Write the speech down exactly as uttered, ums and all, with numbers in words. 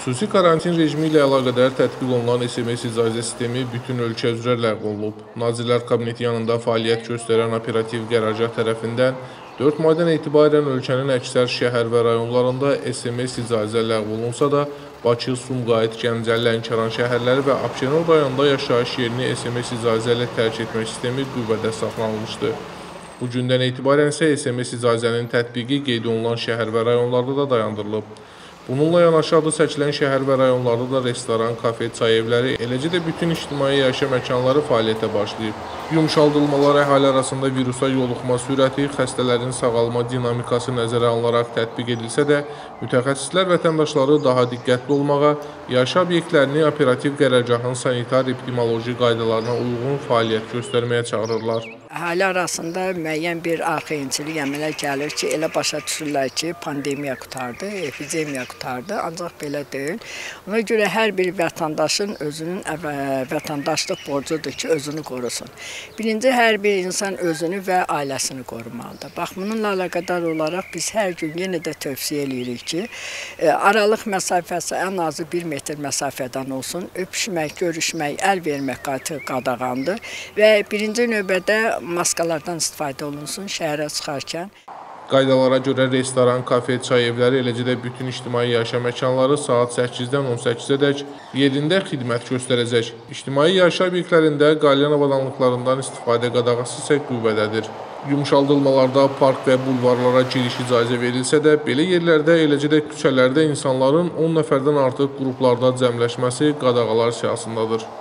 Xüsusi karantin rejimi ilə əlaqədar tətbiq olunan S M S icazə sistemi bütün ölkə üzrə ləğv olunub. Nazirlər Kabineti yanında fəaliyyət göstərən operativ qərargah tərəfindən dörd maydan etibarən ölkənin əksər şəhər və rayonlarında S M S icazə ləğv olunsa da, Bakı, Sumqayıt, Gəncə, Lənkəran şəhərləri və Abşeron rayonunda yaşayış yerini S M S icazə ilə tərk etmə sistemi qüvvədə saxlanılmışdı. Bu gündən etibarən isə S M S icazənin tətbiqi qeyd olunan şəhər və rayonlarda da dayandırılıb. Bununla yanaşı adı çəkilən şəhər və rayonlarda da restoran, kafe, çay evləri, eləcə də bütün ictimai yaşam məkanları fəaliyyətə başlayıb. Yumşaldılmalar əhali arasında virusa yoluxma sürəti, xəstələrin sağalma dinamikası nəzərə alınaraq tətbiq edilsə də, mütəxəssislər vətəndaşları daha diqqətli olmağa, yaşayış obyektlərini operativ qərargahın sanitar-epidemioloji qaydalarına uyğun fəaliyyət göstərməyə çağırırlar. Əhali arasında müəyyən bir arxayınçılıq əmələ gəlir ki, elə başa düşürlər ki, pandemiya qutardı, epidemiya qutardı, ancaq belə deyil. Ona görə hər bir vətəndaşın özünün vətəndaşlıq borcudur ki, özünü qorusun. Birinci, hər bir insan özünü və ailəsini qorumalıdır. Bax, bununla əlaqədar olaraq biz hər gün yenə də tövsiyə edirik ki, aralıq məsafəsi ən azı bir metr məsafədən olsun, öpüşmək, görüşmək, əl vermək qadağandır və birinci növbədə maskalardan istifadə olunsun şəhərə çıxarkən. Qaydalara görə restoran, kafe, çay evləri, eləcə də bütün ictimai yaşam məkanları saat səkkizdən on səkkizədək yerində xidmət göstərəcək. İctimai yaşam obyektlərində qalyan avadanlıqlarından istifadə qadağası isə qüvvədədir. Yumşaldılmalarda park və bulvarlara giriş icazə verilsə də, belə yerlərdə, eləcə də küçələrdə insanların on nəfərdən artıq qruplarda cəmləşməsi qadağalar siyahısındadır.